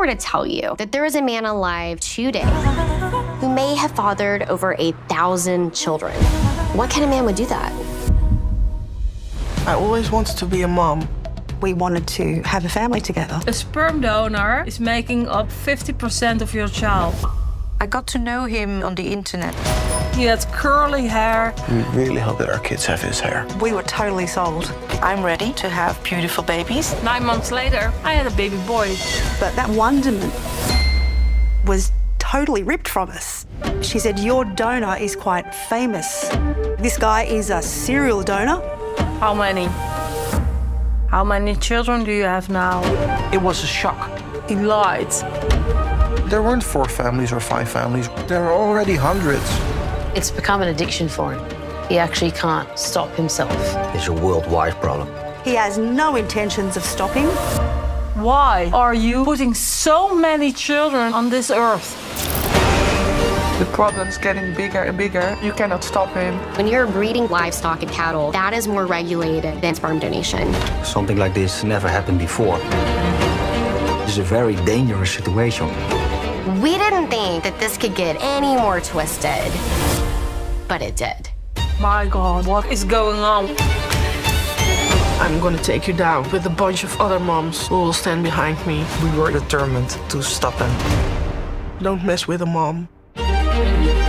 were to tell you that there is a man alive today who may have fathered over 1,000 children, what kind of man would do that? I always wanted to be a mom. We wanted to have a family together. A sperm donor is making up 50% of your child. I got to know him on the internet. He had curly hair. We really hope that our kids have his hair. We were totally sold. I'm ready to have beautiful babies. 9 months later, I had a baby boy. But that wonderment was totally ripped from us. She said, your donor is quite famous. This guy is a serial donor. How many? How many children do you have now? It was a shock. He lied. There weren't 4 families or 5 families. There were already hundreds. It's become an addiction for him. He actually can't stop himself. It's a worldwide problem. He has no intentions of stopping. Why are you putting so many children on this earth? The problem's getting bigger and bigger. You cannot stop him. When you're breeding livestock and cattle, that is more regulated than sperm donation. Something like this never happened before. It's a very dangerous situation. We didn't think that this could get any more twisted, but it did. My God, what is going on? I'm gonna take you down with a bunch of other moms who will stand behind me. We were determined to stop him. Don't mess with a mom.